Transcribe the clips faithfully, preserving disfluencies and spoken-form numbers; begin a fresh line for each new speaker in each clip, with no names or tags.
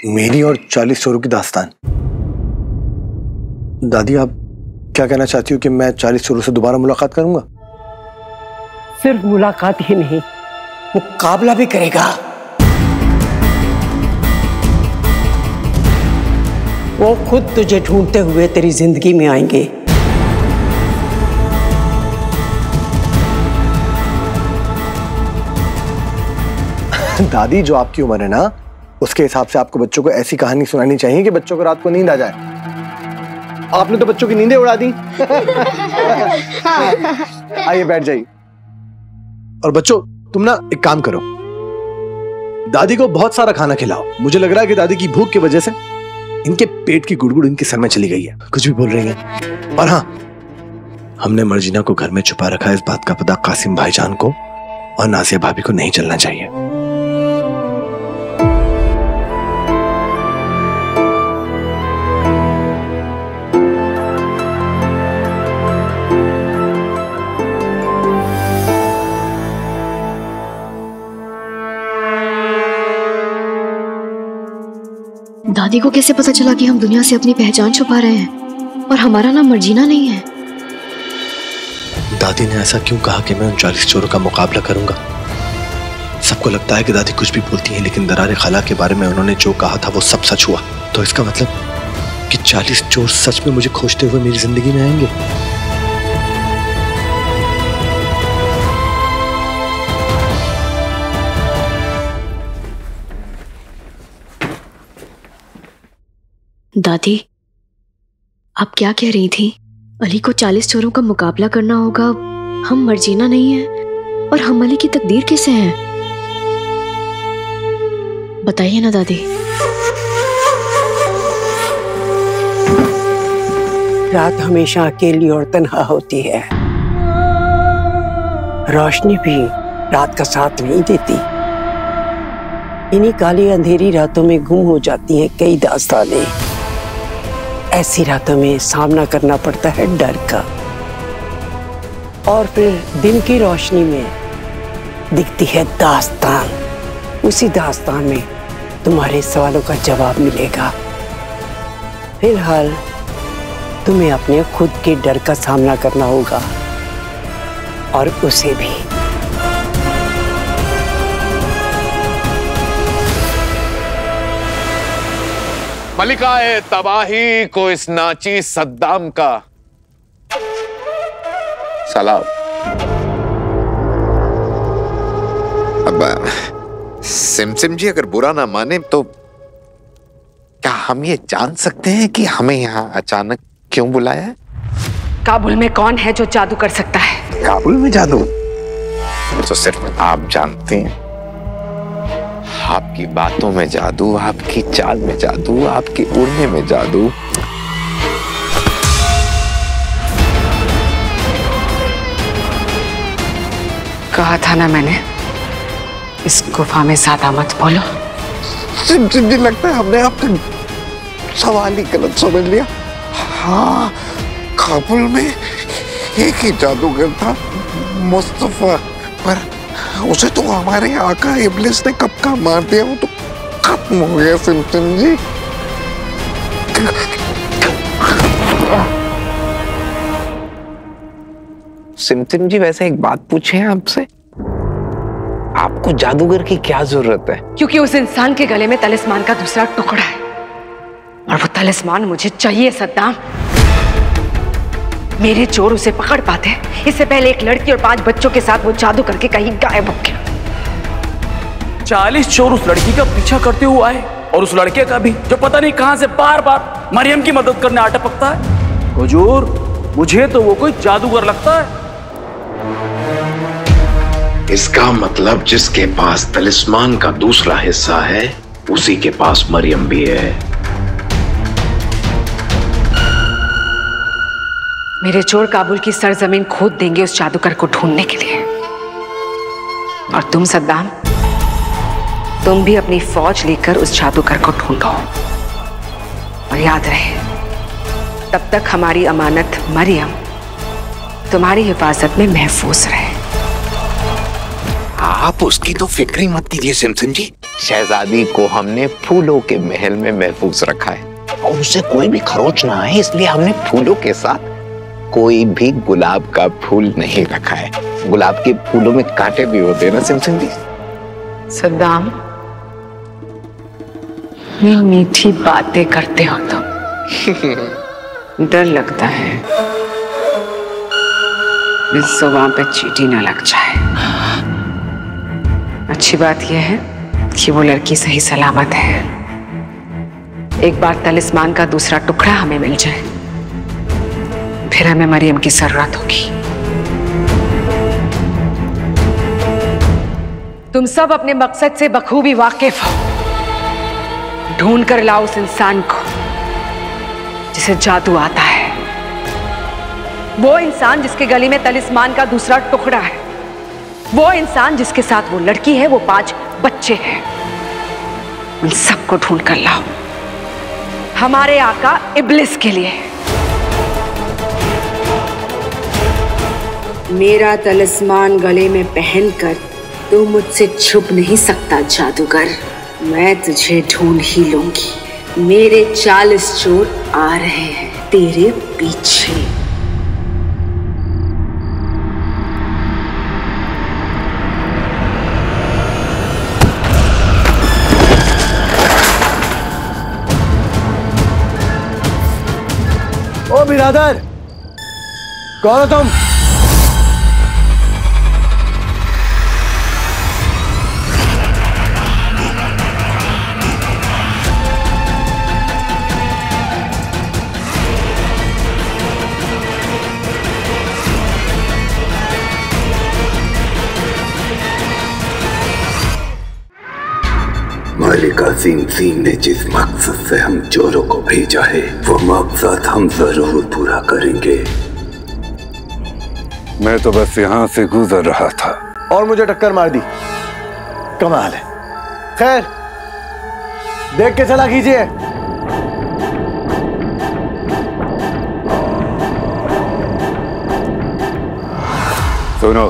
मेरी और चालीस चोरों की दास्तान। दादी, आप क्या कहना चाहती हो कि मैं चालीस चोरों से दोबारा मुलाकात करूंगा?
सिर्फ मुलाकात ही नहीं, मुकाबला भी करेगा। वो खुद तुझे ढूंढते हुए तेरी जिंदगी में आएंगे।
दादी, जो आपकी उम्र है ना, उसके हिसाब से आपको बच्चों को ऐसी कहानी सुनानी चाहिए कि बच्चों को रात को नींद आ जाए। आपने तो बच्चों की नींदें उड़ा दी। आइए बैठ जाइए। और बच्चों, तुम ना एक काम करो, दादी को बहुत सारा खाना खिलाओ। मुझे लग रहा है कि दादी की भूख की वजह से इनके पेट की गुड़गुड़ इनके सर में चली गई है, कुछ भी बोल रही हैं। और हाँ, हमने मर्जीना को घर में छुपा रखा है, इस बात का पता कासिम भाईजान को और नाजिया भाभी को नहीं चलना चाहिए।
दादी को कैसे पता चला कि हम दुनिया से अपनी पहचान छुपा रहे हैं और हमारा नाम मर्जीना नहीं है?
दादी ने ऐसा क्यों कहा कि मैं उन चालीस चोरों का मुकाबला करूंगा? सबको लगता है कि दादी कुछ भी बोलती है, लेकिन दरारे खाला के बारे में उन्होंने जो कहा था वो सब सच हुआ। तो इसका मतलब कि चालीस चोर सच में मुझे खोजते हुए मेरी जिंदगी में आएंगे।
दादी, आप क्या कह रही थी? अली को चालीस चोरों का मुकाबला करना होगा। हम मर्जीना नहीं है और हम अली की तकदीर कैसे हैं? बताइए ना दादी।
रात हमेशा अकेली और तन्हा होती है। रोशनी भी रात का साथ नहीं देती। इन्हीं काली अंधेरी रातों में गुम हो जाती हैं कई दास्तानें। ऐसी रातों में सामना करना पड़ता है डर का, और फिर दिन की रोशनी में दिखती है दास्तान। उसी दास्तान में तुम्हारे सवालों का जवाब मिलेगा। फिलहाल तुम्हें अपने खुद के डर का सामना करना होगा, और उसे भी।
मलिकाए तबाही को इस नाची सद्दाम का सलाम। अब सिमसिम जी अगर बुरा ना माने तो क्या हम ये जान सकते हैं कि हमें यहाँ अचानक क्यों बुलाया है?
काबुल में कौन है जो जादू कर सकता है?
काबुल में जादू तो सिर्फ आप जानते हैं। आपकी बातों में जादू, आपकी चाल में जादू, आपके उड़ने में जादू।
कहा था ना मैंने, इस गुफा में ज्यादा मत बोलो।
मुझे लगता है हमने आपका सवाल ही गलत समझ लिया। हाँ, काबुल में एक ही जादूगर था, मुस्तफा, पर उसे तो हमारे आका इब्लिस ने कब का मार दिया। वो तो खत्म हो गया सिमसिम जी। सिमसिम जी, वैसे एक बात पूछे आपसे, आपको जादूगर की क्या जरूरत है?
क्योंकि उस इंसान के गले में तलिस्मान का दूसरा टुकड़ा है, और वो तलिस्मान मुझे चाहिए सद्दाम। मेरे चोर उसे पकड़ पाते इससे पहले एक लड़की और पांच बच्चों के साथ वो जादू करके कहीं गायब हो गया।
चालीस चोर उस लड़की का पीछा करते हुए आए, और उस लड़के का भी, जो पता नहीं कहां से बार बार मरियम की मदद करने आ टपकता है। हुजूर, मुझे तो वो कोई जादूगर लगता है।
इसका मतलब जिसके पास तलिस्मान का दूसरा हिस्सा है, उसी के पास मरियम भी है।
मेरे चोर काबुल की सरजमीन खोद देंगे उस जादूगर को ढूंढने के लिए। और तुम सद्दाम, तुम भी अपनी फौज लेकर उस जादूगर को ढूंढो। और याद रहे, तब तक हमारी अमानत मरियम तुम्हारी हिफाजत में महफूज रहे।
आप उसकी तो फिक्र ही मत कीजिए सिमसिम जी। शहजादी को हमने फूलों के महल में महफूज रखा है और उसे कोई भी खरोच ना आए, इसलिए हमने फूलों के साथ कोई भी गुलाब का फूल नहीं रखा है। गुलाब के फूलों में कांटे भी होते हैं ना सिमसिम जी।
सद्दाम, मीठी बातें करते हो तो डर लगता है इस जुबान पे चींटी ना लग जाए। अच्छी बात यह है कि वो लड़की सही सलामत है। एक बार तलिस्मान का दूसरा टुकड़ा हमें मिल जाए, फिर हमें मरियम की जरूरत होगी। तुम सब अपने मकसद से बखूबी वाकिफ हो। ढूंढ कर लाओ उस इंसान को जिसे जादू आता है, वो इंसान जिसके गले में तलिस्मान का दूसरा टुकड़ा है, वो इंसान जिसके साथ वो लड़की है, वो पांच बच्चे हैं। उन सबको ढूंढ कर लाओ हमारे आका इब्लिस के लिए।
मेरा तलिस्मान गले में पहनकर तू मुझसे छुप नहीं सकता जादूगर। मैं तुझे ढूंढ ही लूंगी। मेरे चालीस चोर आ रहे हैं तेरे पीछे।
ओ बिरादर, कौन हो तुम?
मालिक अजीम सिंह ने जिस मकसद से हम चोरों को भेजा है, वो मकसद हम जरूर पूरा करेंगे। मैं तो बस यहाँ से गुजर रहा था
और मुझे टक्कर मार दी। कमाल है। खैर, देख के चला कीजिए।
सुनो,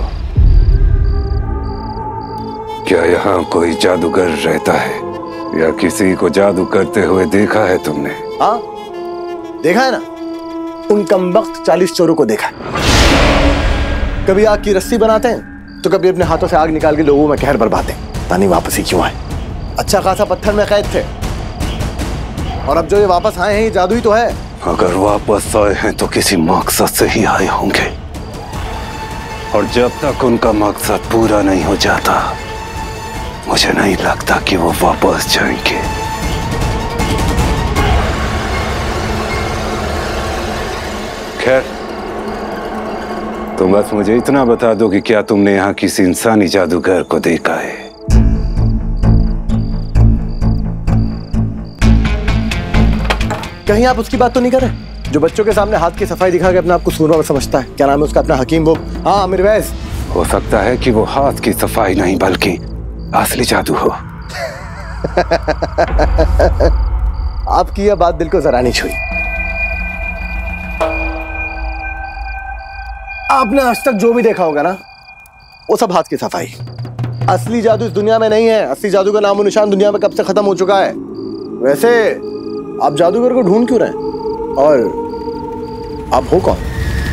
क्या यहाँ कोई जादूगर रहता है या किसी को जादू करते हुए देखा है तुमने?
हाँ, देखा है ना। उन कमबख्त चालीस चोरों को देखा है। कभी आग की रस्सी बनाते हैं तो कभी अपने हाथों से आग निकाल के लोगों में कहर बरपाते हैं। पता नहीं वापस ही क्यों आए। अच्छा खासा पत्थर में कैद थे और अब जो ये वापस आए हैं, ये जादू ही तो है।
अगर वापस आए हैं तो किसी मकसद से ही आए होंगे, और जब तक उनका मकसद पूरा नहीं हो जाता, मुझे नहीं लगता कि वो वापस जाएंगे। खैर, तुम बस मुझे इतना बता दो कि क्या तुमने यहाँ किसी इंसानी जादूगर को देखा है?
कहीं आप उसकी बात तो नहीं कर रहे जो बच्चों के सामने हाथ की सफाई दिखा के अपने आप को सूरवर समझता है? क्या नाम है उसका अपना? हकीम वो? हाँ, मिरवैज।
हो सकता है कि वो हाथ की सफाई नहीं बल्कि असली जादू हो।
आपकी यह बात दिल को जरा नहीं छुई। आपने आज तक जो भी देखा होगा ना, वो सब हाथ की सफाई। असली जादू इस दुनिया में नहीं है। असली जादू का नामो निशान दुनिया में कब से खत्म हो चुका है। वैसे आप जादूगर को ढूंढ क्यों रहे हैं? और आप हो कौन?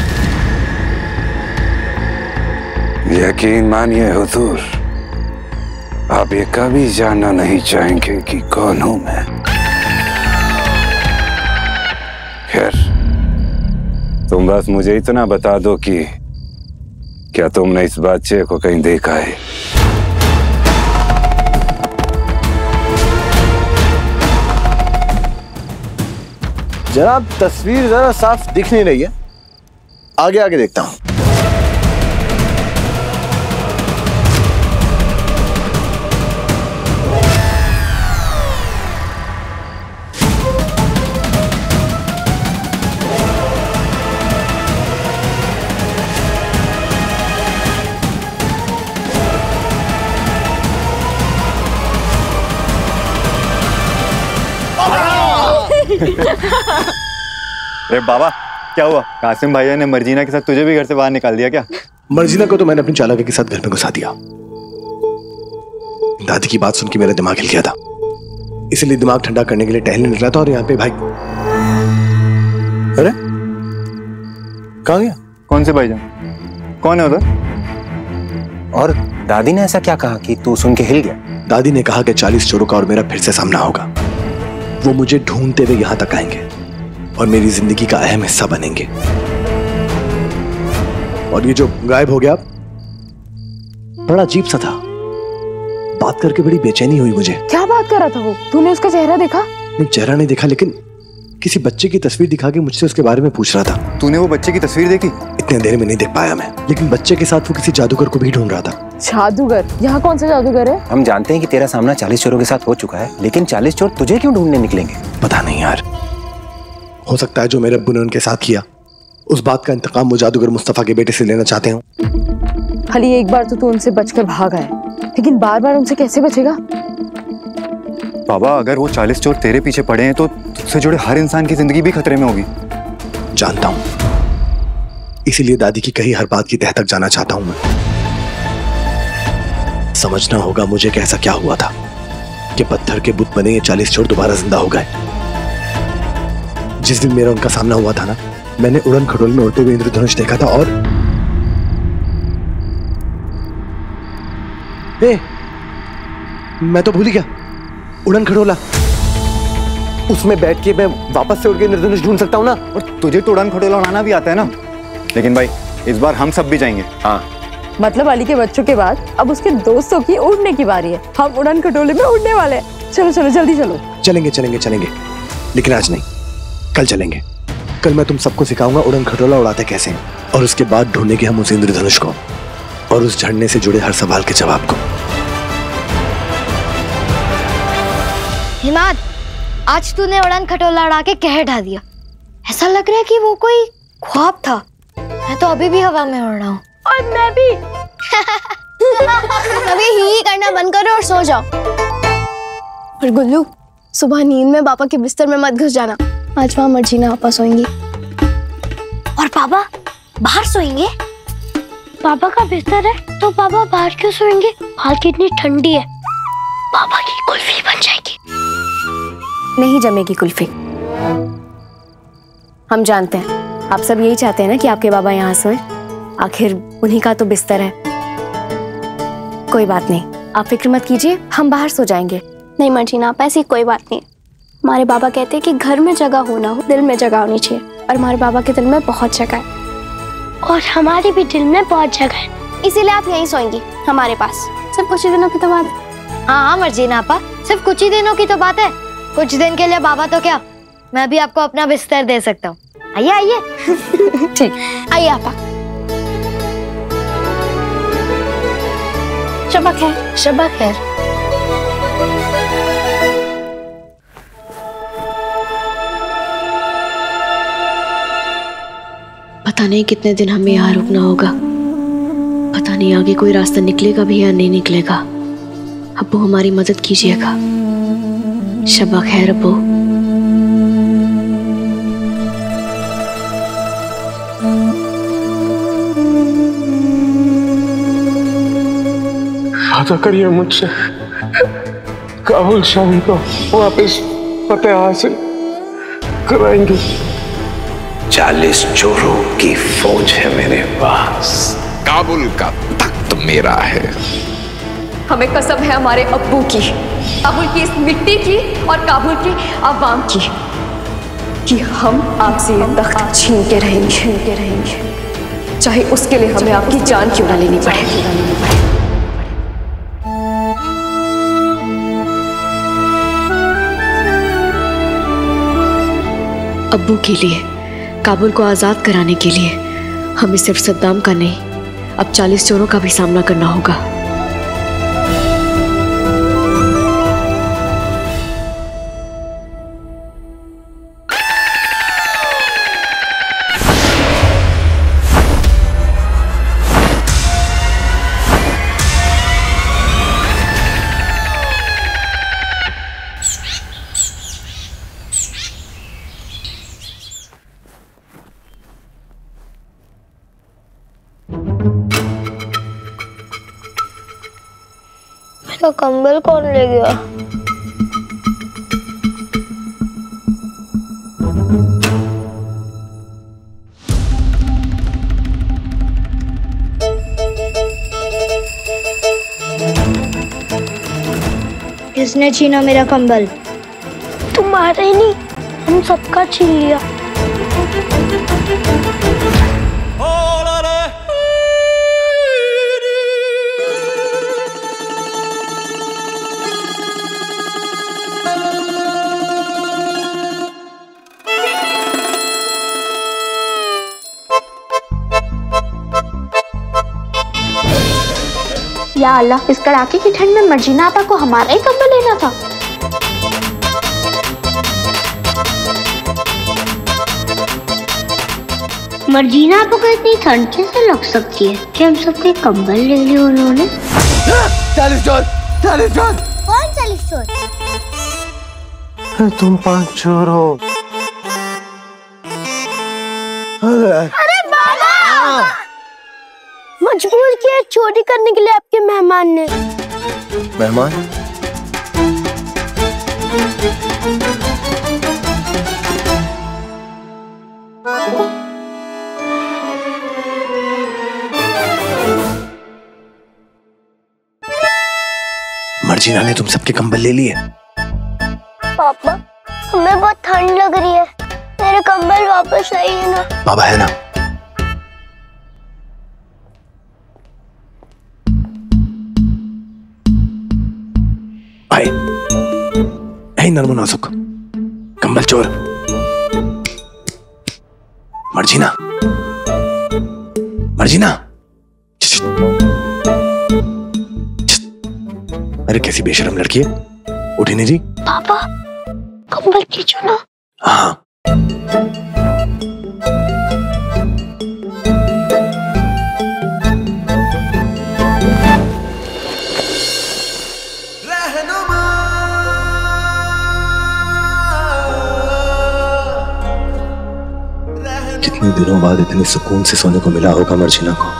यकीन मानिए हुजूर, आप ये कभी जानना नहीं चाहेंगे कि कौन हूं मैं। खैर, तुम बस मुझे इतना बता दो कि क्या तुमने इस बच्चे को कहीं देखा है?
जनाब, तस्वीर जरा साफ दिख नहीं रही है। आगे आगे देखता हूं।
अरे बाबा, क्या हुआ? कासिम भैया ने मर्जीना के साथ तुझे भी घर से बाहर निकाल दिया क्या?
मर्जीना को तो मैंने अपनी चालाकी के साथ घर में घुसा दिया। दादी की बात सुन के मेरा दिमाग हिल गया था, इसलिए दिमाग ठंडा करने के लिए टहलने निकला था। और यहाँ पे भाई, अरे कहाँ गया?
कौन से भाईजान? कौन है उधर?
और दादी ने ऐसा क्या कहा कि तू सुन के हिल गया?
दादी ने कहा कि चालीस चोरों का और मेरा फिर से सामना होगा। वो मुझे ढूंढते हुए यहां तक आएंगे और मेरी जिंदगी का अहम हिस्सा बनेंगे। और ये जो गायब हो गया, बड़ा अजीब सा था। बात करके बड़ी बेचैनी हुई मुझे।
क्या बात कर रहा था वो? तूने उसका चेहरा देखा?
नहीं, चेहरा नहीं देखा, लेकिन किसी बच्चे की तस्वीर दिखा के मुझसे उसके बारे में पूछ रहा था।
तूने वो बच्चे की तस्वीर देखी?
इतने देर में नहीं देख पाया मैं, लेकिन बच्चे के साथ वो किसी जादूगर को भी ढूंढ रहा था।
जादूगर? यहाँ कौन सा जादूगर है?
हम जानते हैं कि तेरा सामना चालीस चोरों के साथ हो चुका है, लेकिन चालीस चोर तुझे क्यों ढूंढने निकलेंगे?
पता नहीं यार, हो सकता है जो मेरे अब्बू ने उनके साथ किया, उस बात का इंतकाम वो जादूगर मुस्तफा के बेटे से लेना चाहते हो।
खाली एक बार तो तू उनसे बचकर भाग आया, लेकिन बार बार उनसे कैसे बचेगा?
बाबा, अगर वो चालीस चोर तेरे पीछे पड़े हैं तो तुझसे जुड़े हर इंसान की जिंदगी भी खतरे में होगी।
जानता हूं, इसीलिए दादी की कही हर बात की तह तक जाना चाहता हूं मैं। समझना होगा मुझे कि ऐसा क्या हुआ था कि पत्थर के बुत बने ये चालीस चोर दोबारा जिंदा हो गए। जिस दिन मेरा उनका सामना हुआ था ना, मैंने उड़न खटोल में उड़ते हुए इंद्रधनुष देखा था। और ए, मैं तो भूल ही गया, उड़न खटोला। उसमें बैठ के मैं वापस से उड़ के इंद्रधनुष ढूंढ सकता हूँ ना।
और तुझे तो उड़न खटोला उड़ाना भी आता है ना। लेकिन भाई, इस बार हम सब भी जाएंगे। हाँ,
मतलब अली के बच्चों के बाद अब उसके दोस्तों की उड़ने की बारी है। हम उड़न खटोले में उड़ने वाले हैं। चलो चलो जल्दी चलो।
चलेंगे चलेंगे चलेंगे, लेकिन आज नहीं, कल चलेंगे। कल मैं तुम सबको सिखाऊंगा उड़न खटोला उड़ाते कैसे हैं, और उसके बाद ढूंढेंगे हम उस इंद्रधनुष को और उस झरने से जुड़े हर सवाल के जवाब को।
हिमाद, आज तूने उड़न खटोला उड़ा के कहर ढा दिया। ऐसा लग रहा है कि वो कोई ख्वाब था। मैं तो अभी भी हवा में उड़ रहा हूँ।
और मैं भी।
अभी ही करना बंद करो और सो जाओ।
और गुल्लू, सुबह नींद में पापा के बिस्तर में मत घुस जाना। आज वहाँ मर्जीना आपा सोएंगी।
और पापा बाहर सोएंगे?
पापा का बिस्तर है तो पापा बाहर क्यों सोएंगे? बाहर कितनी ठंडी है। पापा की कुल्फी बन जाएगी।
नहीं जमेगी कुल्फी। हम जानते हैं आप सब यही चाहते हैं ना कि आपके बाबा यहाँ सोएं। आखिर उन्हीं का तो बिस्तर है। कोई बात नहीं, आप फिक्र मत कीजिए, हम बाहर सो जाएंगे।
नहीं मर्जीना आप, ऐसी कोई बात नहीं। हमारे बाबा कहते हैं कि घर में जगह होना हो, दिल में जगह होनी चाहिए। और हमारे बाबा के दिल में बहुत जगह है। और हमारे भी दिल में बहुत जगह है, इसीलिए आप यहीं सोएंगी हमारे पास। सिर्फ कुछ ही दिनों की तो बात है।
हाँ हाँ मर्जीना आपा, सिर्फ कुछ ही दिनों की तो बात है। कुछ दिन के लिए बाबा तो क्या, मैं भी आपको अपना बिस्तर दे सकता हूँ। आइए आइए।
ठीक, आइए आपा। शबा खैर।
शबा खैर।
पता नहीं कितने दिन हमें यहाँ रुकना होगा। पता नहीं आगे कोई रास्ता निकलेगा भी या नहीं निकलेगा। अब्बू हमारी मदद कीजिएगा। शबा खैर अब्बू।
वादा करिए मुझसे, काबुल शाम को वापस फतेह हासिल कराएंगे।
चालीस चोरों की फौज है मेरे पास। काबुल का तख्त मेरा है।
हमें कसम है हमारे अब्बू की, काबुल की इस मिट्टी की और काबुल की आवाम की, कि हम आपसे ये तख्त छीन के रहेंगे, छीन के रहेंगे, चाहे उसके लिए हमें आपकी जान क्यों ना लेनी पड़े।
अब्बू के लिए, काबुल को आजाद कराने के लिए हमें सिर्फ सद्दाम का नहीं, अब चालीस चोरों का भी सामना करना होगा।
उसका कंबल कौन ले गया? किसने छीना मेरा कंबल?
तुम्हारे नहीं, हम सबका छीन लिया। या अल्लाह, इस कड़ाके की ठंड में मर्जीना आपा को हमारा ही कंबल लेना था। मर्जीना आपा को इतनी ठंड कैसे लग सकती है कि हम सबके कंबल ले लिए उन्होंने?
चालीस चोर, चालीस चोर।
कौन चालीस चोर?
तुम पांच चोर हो।
अरे बाबा! मजबूर किया चोरी करने के लिए आपके मेहमान ने।
मेहमान? मर्जीना ने तुम सबके कंबल ले लिए।
पापा, हमें बहुत ठंड लग रही है, मेरे कंबल वापस चाहिए ना।
बाबा है ना। भाई, ऐ नरमो नाजुक कंबल चोर। मर्जीना, मर्जीना। अरे कैसी बेशरम लड़की है, उठी नहीं जी।
पापा, कंबल खींचो ना।
हाँ। कितने दिनों बाद इतने सुकून से सोने को मिला होगा मर्जीना को।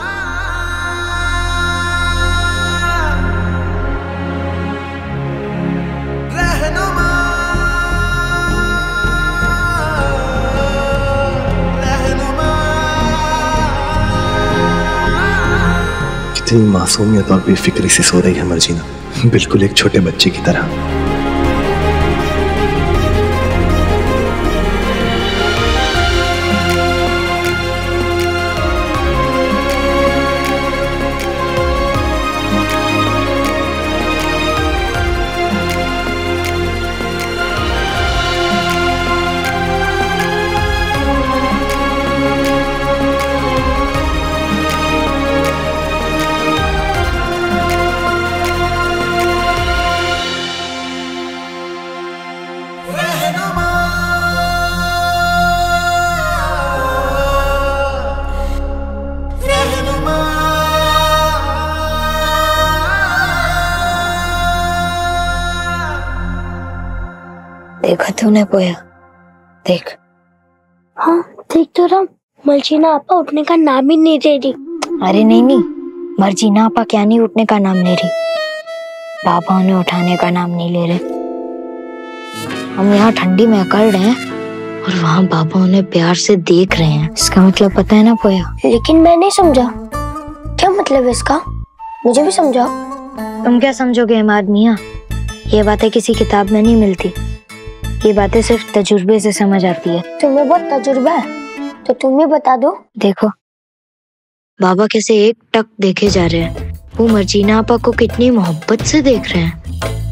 कितनी मासूमियत और बेफिक्री से सो रही है मर्जीना, बिल्कुल एक छोटे बच्चे की तरह।
देखा तूने पोया? देख।
हाँ देख तो रहा, मर्जीना आपा उठने का नाम ही नहीं ले रही।
अरे नहीं नहीं, मर्जीना आपा क्या नहीं उठने का नाम ले रही, बाबा उन्हें उठाने का नाम नहीं ले रहे। हम यहाँ ठंडी में अकड़ रहे हैं और वहाँ बाबा उन्हें प्यार से देख रहे हैं। इसका मतलब पता है ना पोया?
लेकिन मैं नहीं समझा, क्या मतलब है इसका? मुझे भी समझाओ।
तुम क्या समझोगे इमाद मियाँ, ये बातें किसी किताब में नहीं मिलती, ये बातें सिर्फ तजुर्बे से समझ आती है।
तुम्हें बहुत तजुर्बा है, तो तुम ही बता दो।
देखो बाबा कैसे एक टक देखे जा रहे हैं, वो मर्जीना आपा को कितनी मोहब्बत से देख रहे हैं।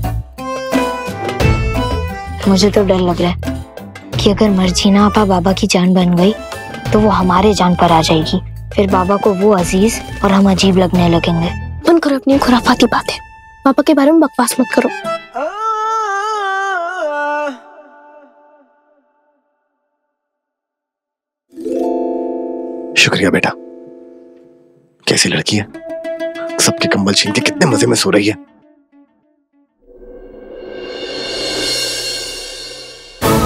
मुझे तो डर लग रहा है कि अगर मर्जीना आपा बाबा की जान बन गई तो वो हमारे जान पर आ जाएगी, फिर बाबा को वो अजीज और हम अजीब लगने लगेंगे।
बंद करो अपनी खुराफाती बातें, पापा के बारे में बकवास मत करो।
शुक्रिया बेटा। कैसी लड़की है, सबके कंबल छीन के कितने मजे में सो रही है।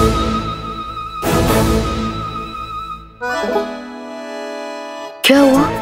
क्या हुआ?